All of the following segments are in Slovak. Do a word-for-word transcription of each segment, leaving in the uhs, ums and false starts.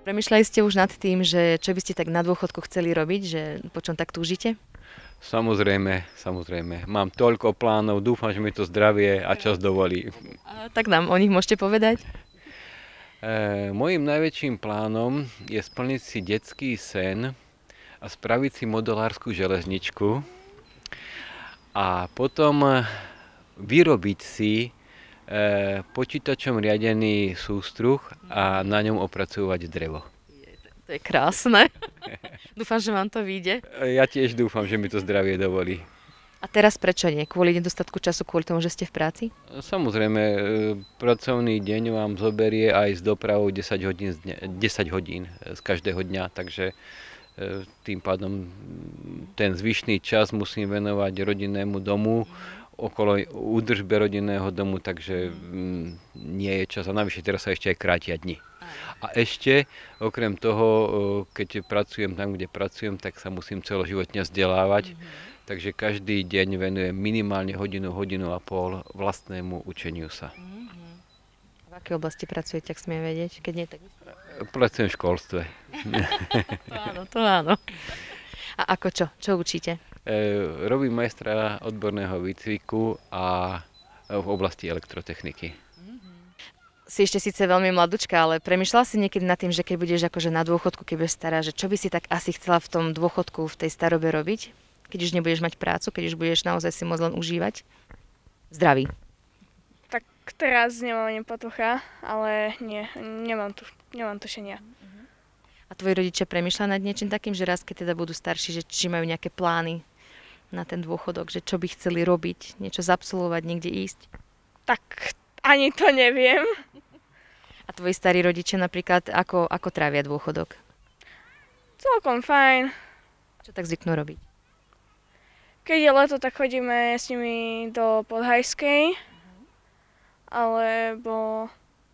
Premýšľali ste už nad tým, že čo by ste tak na dôchodku chceli robiť, že po čom tak túžite? Samozrejme, samozrejme. Mám toľko plánov, dúfam, že mi to zdravie a čas dovolí. A tak nám o nich môžete povedať? E, mojím najväčším plánom je splniť si detský sen a spraviť si modelárskú železničku a potom vyrobiť si e, počítačom riadený sústruh a na ňom opracovať drevo. To je krásne. Dúfam, že vám to vyjde. Ja tiež dúfam, že mi to zdravie dovolí. A teraz prečo nie? Kvôli nedostatku času, kvôli tomu, že ste v práci? Samozrejme, e, pracovný deň vám zoberie aj s dopravou desať hodín, z dne, desať hodín z každého dňa, takže e, tým pádom ten zvyšný čas musím venovať rodinnému domu, okolo údržbe rodinného domu, takže mm, nie je čas. A navyše teraz sa ešte aj krátia dni. A ešte, okrem toho, keď pracujem tam, kde pracujem, tak sa musím celoživotne vzdelávať. Mm-hmm. Takže každý deň venujem minimálne hodinu, hodinu a pol vlastnému učeniu sa. Mm-hmm. V akej oblasti pracujete, ak smiem vedieť? Keď nie, tak... Pracujem v školstve. To áno, to áno. A ako čo? Čo učíte? E, robím majstra odborného výcviku a v oblasti elektrotechniky. Si ešte síce veľmi mladúčka, ale premýšľala si niekedy nad tým, že keď budeš akože na dôchodku, keď budeš stará, že čo by si tak asi chcela v tom dôchodku, v tej starobe robiť? Keď už nebudeš mať prácu, keď už budeš naozaj si môcť len užívať? Zdraví. Tak teraz nemám ani potucha, ale nie, nemám, tu, nemám tušenia. A tvoji rodičia premýšľajú nad niečím takým, že raz keď teda budú starší, že či majú nejaké plány na ten dôchodok, že čo by chceli robiť, niečo zabsolvovať, niekde ísť? Tak ani to neviem. A tvoji starí rodičia napríklad, ako, ako trávia dôchodok? Celkom fajn. Čo tak zvyknú robiť? Keď je leto, tak chodíme s nimi do Podhajskej. Alebo...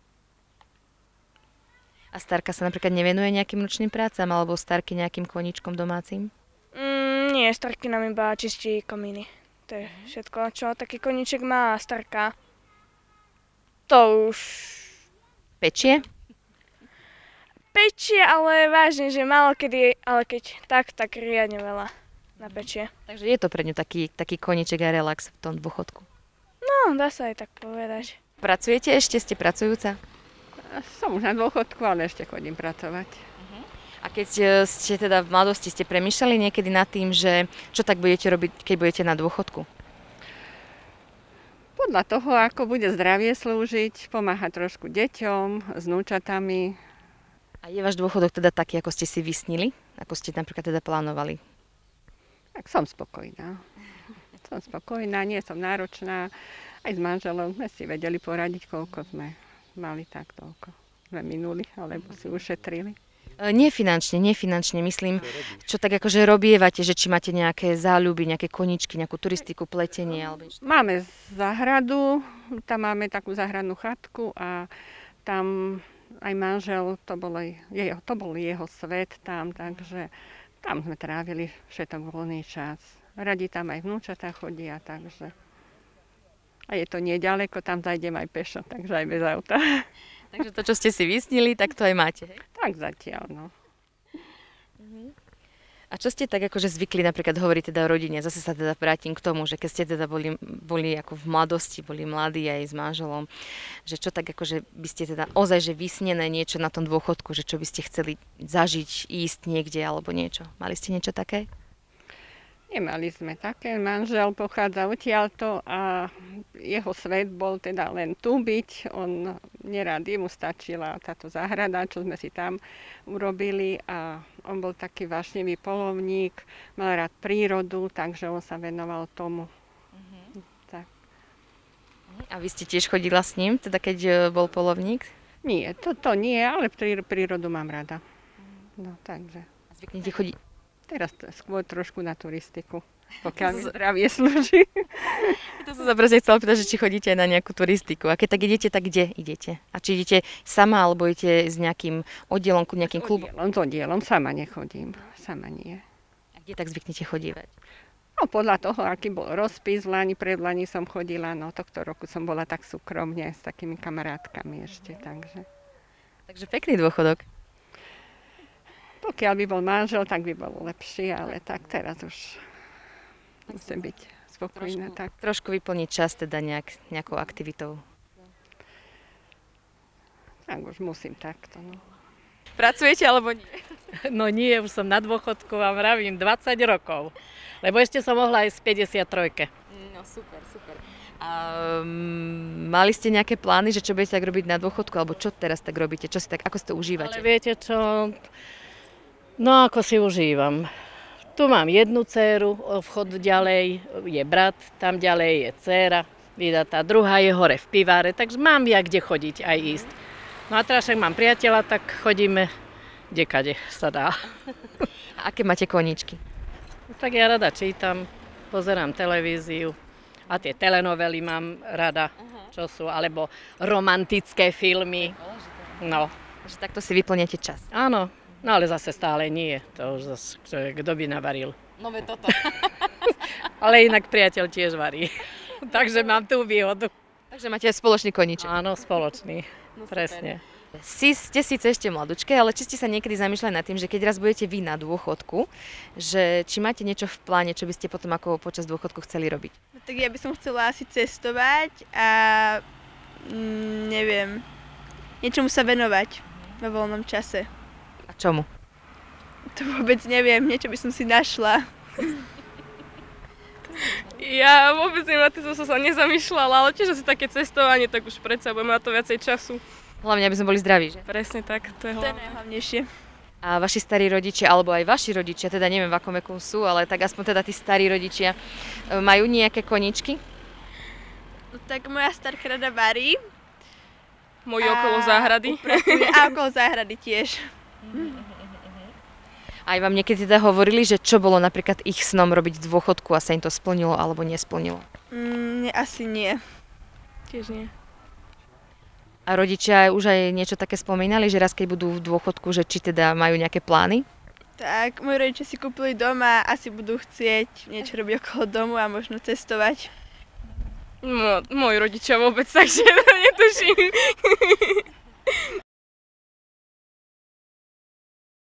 A starka sa napríklad nevenuje nejakým nočným prácam, alebo starky nejakým koníčkom domácim? Mm, nie, starky nám iba čistí komíny. To je všetko, čo taký koníček má starka. To už... Pečie? Pečie, ale vážne, že málo kedy, ale keď tak, tak riadne veľa na pečie. Takže je to pre ňu taký, taký koníček a relax v tom dôchodku. No, dá sa aj tak povedať. Pracujete ešte? Ste pracujúca? Som už na dôchodku, ale ešte chodím pracovať. A keď ste teda v mladosti, ste premýšľali niekedy nad tým, že čo tak budete robiť, keď budete na dôchodku? Podľa toho, ako bude zdravie slúžiť, pomáhať trošku deťom, s vnúčatami. A je váš dôchodok teda taký, ako ste si vysnili? Ako ste napríklad teda plánovali? Tak som spokojná. Som spokojná, nie som náročná. Aj s manželom sme si vedeli poradiť, koľko sme mali tak toľko. Sme minuli, alebo si ušetrili. E, nie finančne, nie finančne, myslím, čo tak akože robievate, že či máte nejaké záľuby, nejaké koníčky, nejakú turistiku, pletenie alebo niečo. Máme záhradu, tam máme takú záhradnú chatku a tam aj manžel, to bol, jeho, to bol jeho svet tam, takže tam sme trávili všetok voľný čas. Radi tam aj vnúčatá chodia, takže... A je to nedaleko, tam zajdem aj pešo, takže aj bez auta. Takže to, čo ste si vysnili, tak to aj máte, hej? Tak zatiaľ, no. A čo ste tak akože zvykli napríklad hovoriť teda o rodine? Zase sa teda vrátim k tomu, že keď ste teda boli, boli ako v mladosti, boli mladí aj s manželom, že čo tak akože by ste teda ozaj, že vysnené niečo na tom dôchodku, že čo by ste chceli zažiť, ísť niekde alebo niečo. Mali ste niečo také? Nemali sme také, manžel pochádza odtiaľto a jeho svet bol teda len tu byť. On nerád, jemu stačila táto záhrada, čo sme si tam urobili a on bol taký vášnivý poľovník, mal rád prírodu, takže on sa venoval tomu. Uh-huh. Tak. A vy ste tiež chodila s ním, teda keď bol poľovník? Nie, to, to nie, ale prírodu mám rada. No, takže. A zvyknete chodiť? Teraz skôr trošku na turistiku, pokiaľ mi zdravie slúži. To som sa presne chcela pýtať, že či chodíte aj na nejakú turistiku. A keď tak idete, tak kde idete? A či idete sama, alebo idete s nejakým oddielom, nejakým klubom? S oddielom, s oddielom, sama nechodím, sama nie. A kde tak zvyknete chodívať? No podľa toho, aký bol rozpis, v lani, pred lani som chodila, no tohto roku som bola tak súkromne s takými kamarátkami ešte, takže. Takže pekný dôchodok. Pokiaľ by bol manžel, tak by bolo lepšie, ale tak teraz už musím byť spokojná. Trošku, Tak. trošku vyplniť čas teda nejak, nejakou aktivitou. tak už musím takto. No. Pracujete alebo nie? No nie, už som na dôchodku, vám vravím, dvadsať rokov. Lebo ešte som mohla aj z päťdesiattri. No super, super. A um, mali ste nejaké plány, že čo budete tak robiť na dôchodku, alebo čo teraz tak robíte? Čo si tak, ako si to užívate? Ale viete čo, no ako si užívam. Tu mám jednu dcéru, o vchod ďalej je brat, tam ďalej je dcéra, vydatá, druhá je hore v piváre, takže mám ja kde chodiť aj ísť. No a teraz, ak mám priateľa, tak chodíme kdekade sa dá. A aké máte koníčky? Tak ja rada čítam, pozerám televíziu a tie telenovely mám rada, čo sú, alebo romantické filmy. No, Že takto si vyplňate čas. áno, no ale zase stále nie, to už zase, čo- kto by navaril. No ve toto. Ale inak priateľ tiež varí, takže mám tú výhodu. Takže máte aj spoločný koníček. Áno, spoločný, presne. Si, ste síce ešte mladučké, ale či ste sa niekedy zamýšľali nad tým, že keď raz budete vy na dôchodku, že či máte niečo v pláne, čo by ste potom ako počas dôchodku chceli robiť? No, tak ja by som chcela asi cestovať a mm, neviem, niečomu sa venovať vo voľnom čase. A čomu? To vôbec neviem, niečo by som si našla. Ja vôbec neviem, na tým som sa nezamýšľala, ale tiež asi také cestovanie, tak už predsa budeme na to viacej času. Hlavne, aby sme boli zdraví, že? Presne tak, to je To je hlavné. najhlavnejšie. A vaši starí rodičia, alebo aj vaši rodičia, teda neviem v akom veku sú, ale tak aspoň teda tí starí rodičia, e, majú nejaké koníčky? No, tak moja starka rada varí. Moji a okolo záhrady. upratuje- A okolo záhrady tiež. Aj vám niekedy teda hovorili, že čo bolo napríklad ich snom robiť v dôchodku a sa im to splnilo alebo nesplnilo? Mm, asi nie. Tiež nie. A rodičia už aj niečo také spomínali, že raz keď budú v dôchodku, že či teda majú nejaké plány? Tak, moji rodičia si kúpili doma, asi budú chcieť niečo robiť okolo domu a možno cestovať. Mo, moji rodičia vôbec, takže netuším.